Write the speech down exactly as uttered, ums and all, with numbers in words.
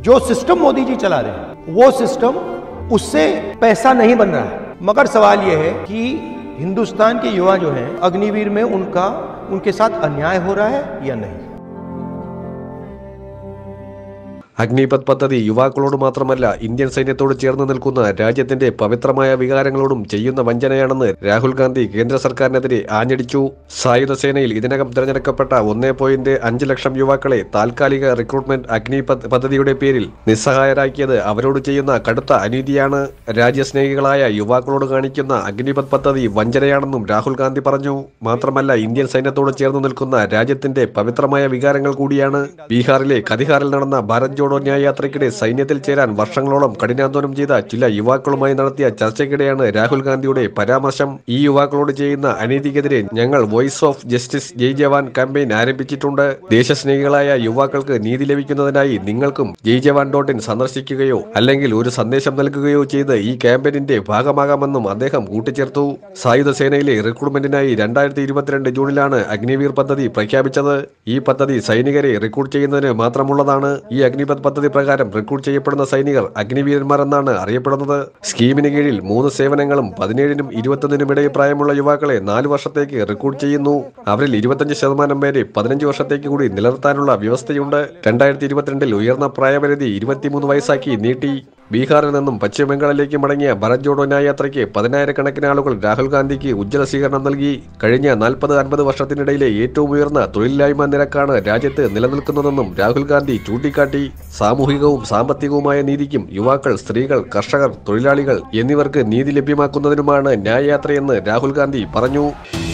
जो सिस्टम मोदी जी चला रहे हैं वो सिस्टम उससे पैसा नहीं बन रहा है, मगर सवाल यह है कि हिंदुस्तान के युवा जो हैं अग्निवीर में उनका उनके साथ अन्याय हो रहा है या नहीं। അഗ്നിപത് പദ്ധതി യുവാക്കളോട് മാത്രമല്ല ഇന്ത്യൻ സൈന്യത്തോട് ചേർന്ന് നിൽക്കുന്ന രാജ്യത്തിന്റെ പവിത്രമായ വികാരങ്ങളോടും ചെയ്യുന്ന വഞ്ചനയാണെന്ന് രാഹുൽ ഗാന്ധി കേന്ദ്ര സർക്കാരിനെതിരെ ആഞ്ഞടിച്ചു. സായുധ സേനയിൽ ഇതിനകം തിരഞ്ഞെടുക്കപ്പെട്ട ഒന്നേ പോയിന്റ് അഞ്ച് ലക്ഷം യുവാക്കളെ താൽക്കാലിക റിക്രൂട്ട്മെന്റ് അഗ്നിപത് പദ്ധതിയുടെ പേരിൽ നിസ്സഹായരാക്കിയത് അവരോട് ചെയ്യുന്ന കടുത്ത അനീതിയാണ്. രാജ്യസ്നേഹികളായ യുവാക്കളോട് കാണിക്കുന്ന അഗ്നിപത് പദ്ധതി വഞ്ചനയാണെന്നും രാഹുൽ ഗാന്ധി പറഞ്ഞു. മാത്രമല്ല ഇന്ത്യൻ സൈന്യത്തോട് ചേർന്ന് നിൽക്കുന്ന രാജ്യത്തിന്റെ പവിത്രമായ വികാരങ്ങൾ കൂടിയാണ്. ബീഹാറിലെ കതിഹാറിൽ നടന്ന ഭാരത് ജോഡോ ന്യായയാത്രയ്ക്കിടെ സൈന്യത്തിൽ ചേരാൻ വർഷങ്ങളോളം കഠിനാധ്വാനം ചെയ്ത ചില യുവാക്കളുമായി നടത്തിയ ചർച്ചയ്ക്കിടെയാണ് രാഹുൽ ഗാന്ധിയുടെ പരാമർശം. ഈ യുവാക്കളോട് ചെയ്യുന്ന അനീതിക്കെതിരെ ഞങ്ങൾ voice of justice Jai Jawan campaign ആരംഭിച്ചിട്ടുണ്ട്. ദേശസ്നേഹികളായ യുവാക്കൾക്ക് നീതി ലഭിക്കുന്നതിനായി നിങ്ങൾക്കും ജയ് ജവാൻ ഡോട്ട് ഇൻ സന്ദർശിക്കുകയോ അല്ലെങ്കിൽ ഒരു സന്ദേശം നൽകുകയോ ചെയ്ത് ഈ ക്യാമ്പയിനിന്റെ ഭാഗമാകാമെന്നും അദ്ദേഹം കൂട്ടിച്ചേർത്തു. സായുധ സേനയിലെ റിക്രൂട്ട്മെന്റിനായി രണ്ടായിരത്തി ഇരുപത്തിരണ്ട് ജൂണിലാണ് അഗ്നിവീർ പദ്ധതി പ്രഖ്യാപിച്ചത്. ഈ പദ്ധതി സൈനികരെ റിക്രൂട്ട് ചെയ്യുന്നതിന് മാത്രമുള്ളതാണ്. ഈ അഗ്നിപത് പദ്ധതി പ്രകാരം റിക്രൂട്ട് ചെയ്യപ്പെടുന്ന സൈനികർ അഗ്നിവീരന്മാർ എന്നാണ് അറിയപ്പെടുന്നത്. സ്കീമിന് കീഴിൽ മൂന്ന് സേവനങ്ങളും പതിനേഴിനും ഇരുപത്തൊന്നിനും ഇടയിൽ പ്രായമുള്ള യുവാക്കളെ നാല് വർഷത്തേക്ക് റിക്രൂട്ട് ചെയ്യുന്നു. അവരിൽ ഇരുപത്തഞ്ച് ശതമാനം പേരെ പതിനഞ്ച് വർഷത്തേക്ക് കൂടി നിലനിർത്താനുള്ള വ്യവസ്ഥയുണ്ട്. രണ്ടായിരത്തി ഇരുപത്തിരണ്ടിൽ ഉയർന്ന പ്രായപരിധി ഇരുപത്തിമൂന്ന് വയസ്സാക്കി നീട്ടി. ബീഹാറിൽ നിന്നും പശ്ചിമ ബംഗാളിലേക്ക് മടങ്ങിയ ഭാരത് ജോഡോ ന്യായയാത്രയ്ക്ക് പതിനായിരക്കണക്കിന് ആളുകൾ രാഹുൽ ഗാന്ധിക്ക് ഉജ്ജ്വല സ്വീകരണം നൽകി. കഴിഞ്ഞ നാൽപ്പത് അൻപത് വർഷത്തിനിടയിലെ ഏറ്റവും ഉയർന്ന തൊഴിലില്ലായ്മ നിരക്കാണ് രാജ്യത്ത് നിലനിൽക്കുന്നതെന്നും രാഹുൽ ഗാന്ധി ചൂണ്ടിക്കാട്ടി. സാമൂഹികവും സാമ്പത്തികവുമായ നീതിക്കും യുവാക്കൾ, സ്ത്രീകൾ, കർഷകർ, തൊഴിലാളികൾ എന്നിവർക്ക് നീതി ലഭ്യമാക്കുന്നതിനുമാണ് ന്യായയാത്രയെന്ന് രാഹുൽ ഗാന്ധി പറഞ്ഞു.